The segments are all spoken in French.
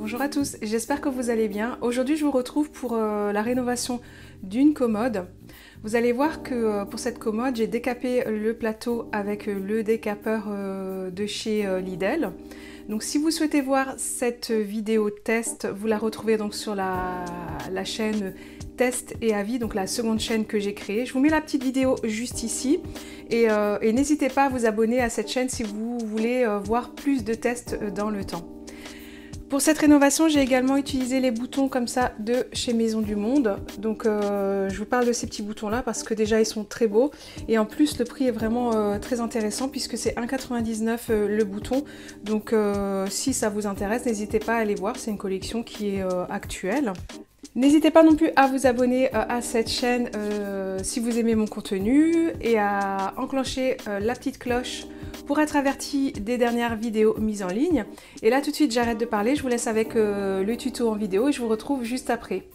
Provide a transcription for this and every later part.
Bonjour à tous, j'espère que vous allez bien. Aujourd'hui je vous retrouve pour la rénovation d'une commode. Vous allez voir que pour cette commode j'ai décapé le plateau avec le décapeur de chez Lidl. Donc si vous souhaitez voir cette vidéo test, vous la retrouvez donc sur la chaîne Test et Avis, donc la seconde chaîne que j'ai créée. Je vous mets la petite vidéo juste ici et n'hésitez pas à vous abonner à cette chaîne si vous voulez voir plus de tests dans le temps. Pour cette rénovation, j'ai également utilisé les boutons comme ça de chez Maison du Monde. Donc je vous parle de ces petits boutons là parce que déjà ils sont très beaux et en plus le prix est vraiment très intéressant puisque c'est 1,99 € le bouton. Donc si ça vous intéresse, n'hésitez pas à aller voir, c'est une collection qui est actuelle. N'hésitez pas non plus à vous abonner à cette chaîne si vous aimez mon contenu et à enclencher la petite cloche pour être averti des dernières vidéos mises en ligne. Et là tout de suite j'arrête de parler, je vous laisse avec le tuto en vidéo et je vous retrouve juste après.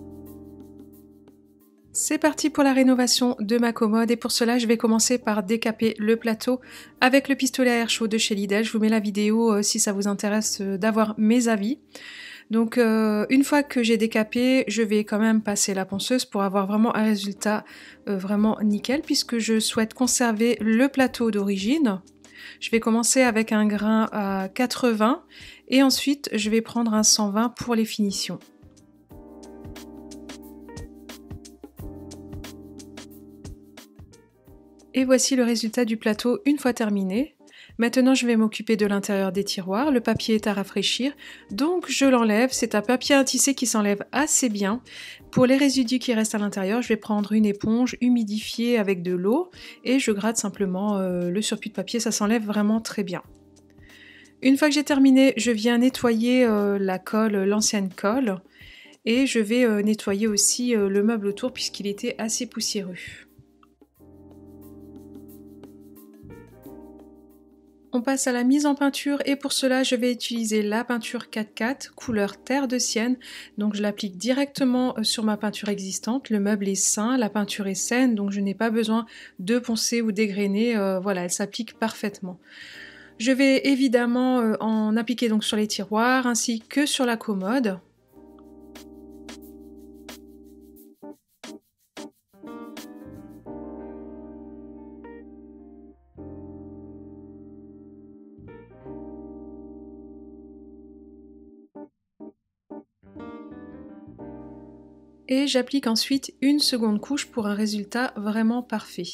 C'est parti pour la rénovation de ma commode et pour cela je vais commencer par décaper le plateau avec le pistolet à air chaud de chez Lidl. Je vous mets la vidéo si ça vous intéresse d'avoir mes avis. Donc une fois que j'ai décapé, je vais quand même passer la ponceuse pour avoir vraiment un résultat vraiment nickel puisque je souhaite conserver le plateau d'origine. Je vais commencer avec un grain à 80 et ensuite je vais prendre un 120 pour les finitions. Et voici le résultat du plateau une fois terminé. Maintenant je vais m'occuper de l'intérieur des tiroirs, le papier est à rafraîchir, donc je l'enlève, c'est un papier à tisser qui s'enlève assez bien. Pour les résidus qui restent à l'intérieur, je vais prendre une éponge humidifiée avec de l'eau et je gratte simplement le surplus de papier, ça s'enlève vraiment très bien. Une fois que j'ai terminé, je viens nettoyer la colle, l'ancienne colle, et je vais nettoyer aussi le meuble autour puisqu'il était assez poussiéreux. On passe à la mise en peinture et pour cela je vais utiliser la peinture 4x4 couleur terre de sienne. Donc je l'applique directement sur ma peinture existante. Le meuble est sain, la peinture est saine donc je n'ai pas besoin de poncer ou dégrainer. Voilà, elle s'applique parfaitement. Je vais évidemment en appliquer donc sur les tiroirs ainsi que sur la commode. Et j'applique ensuite une seconde couche pour un résultat vraiment parfait.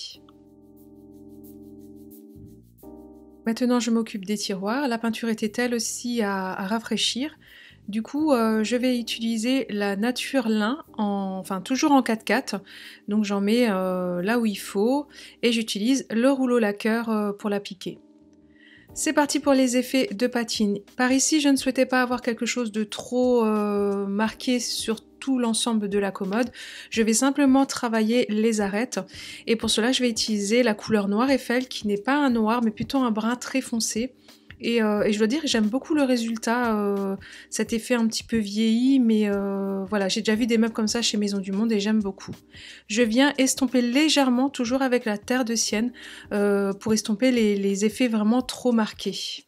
Maintenant je m'occupe des tiroirs, la peinture était elle aussi à rafraîchir. Du coup je vais utiliser la Nature Lin, enfin toujours en 4x4, donc j'en mets là où il faut et j'utilise le rouleau lacqueur pour l'appliquer. C'est parti pour les effets de patine. Par ici, je ne souhaitais pas avoir quelque chose de trop marqué sur tout l'ensemble de la commode. Je vais simplement travailler les arêtes et pour cela, je vais utiliser la couleur Noir Eiffel qui n'est pas un noir mais plutôt un brun très foncé. Et je dois dire que j'aime beaucoup le résultat, cet effet un petit peu vieilli, mais voilà, j'ai déjà vu des meubles comme ça chez Maison du Monde et j'aime beaucoup. Je viens estomper légèrement, toujours avec la terre de sienne, pour estomper les effets vraiment trop marqués.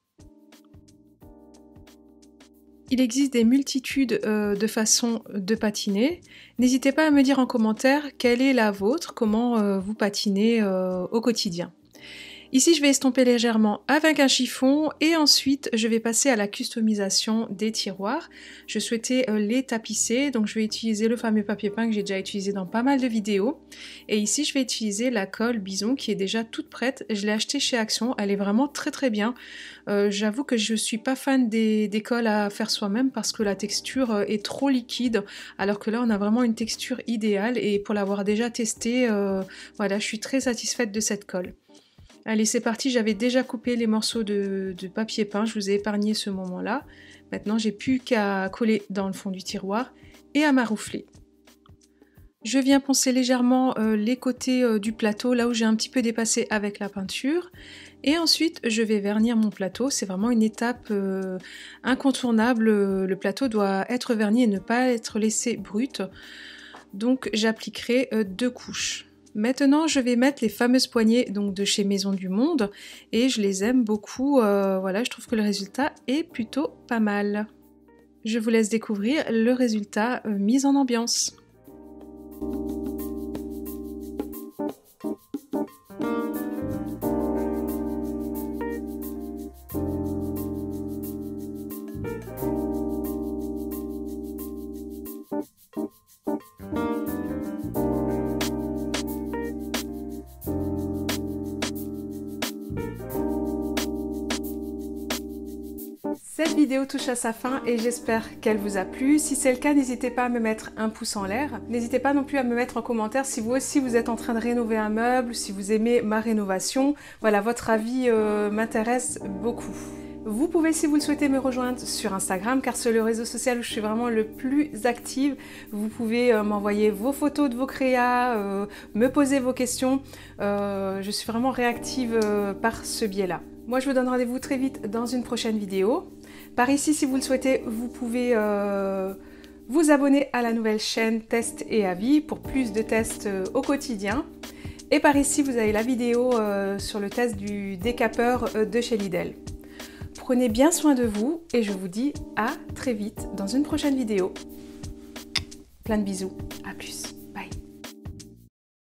Il existe des multitudes de façons de patiner. N'hésitez pas à me dire en commentaire quelle est la vôtre, comment vous patinez au quotidien. Ici, je vais estomper légèrement avec un chiffon et ensuite, je vais passer à la customisation des tiroirs. Je souhaitais les tapisser, donc je vais utiliser le fameux papier peint que j'ai déjà utilisé dans pas mal de vidéos. Et ici, je vais utiliser la colle Bison qui est déjà toute prête. Je l'ai achetée chez Action, elle est vraiment très très bien. J'avoue que je suis pas fan des colles à faire soi-même parce que la texture est trop liquide, alors que là, on a vraiment une texture idéale et pour l'avoir déjà testée, voilà, je suis très satisfaite de cette colle. Allez, c'est parti, j'avais déjà coupé les morceaux de papier peint, je vous ai épargné ce moment-là. Maintenant, j'ai plus qu'à coller dans le fond du tiroir et à maroufler. Je viens poncer légèrement les côtés du plateau, là où j'ai un petit peu dépassé avec la peinture. Et ensuite, je vais vernir mon plateau, c'est vraiment une étape incontournable. Le plateau doit être verni et ne pas être laissé brut. Donc, j'appliquerai 2 couches. Maintenant, je vais mettre les fameuses poignées donc de chez Maison du Monde et je les aime beaucoup. Voilà, je trouve que le résultat est plutôt pas mal. Je vous laisse découvrir le résultat mis en ambiance. Cette vidéo touche à sa fin et j'espère qu'elle vous a plu. Si c'est le cas, n'hésitez pas à me mettre un pouce en l'air. N'hésitez pas non plus à me mettre en commentaire si vous aussi vous êtes en train de rénover un meuble, si vous aimez ma rénovation. Voilà, votre avis m'intéresse beaucoup. Vous pouvez, si vous le souhaitez, me rejoindre sur Instagram, car c'est le réseau social où je suis vraiment le plus active. Vous pouvez m'envoyer vos photos de vos créas, me poser vos questions. Je suis vraiment réactive par ce biais-là. Moi, je vous donne rendez-vous très vite dans une prochaine vidéo. Par ici, si vous le souhaitez, vous pouvez vous abonner à la nouvelle chaîne Tests et Avis pour plus de tests au quotidien. Et par ici, vous avez la vidéo sur le test du décapeur de chez Lidl. Prenez bien soin de vous et je vous dis à très vite dans une prochaine vidéo. Plein de bisous, à plus.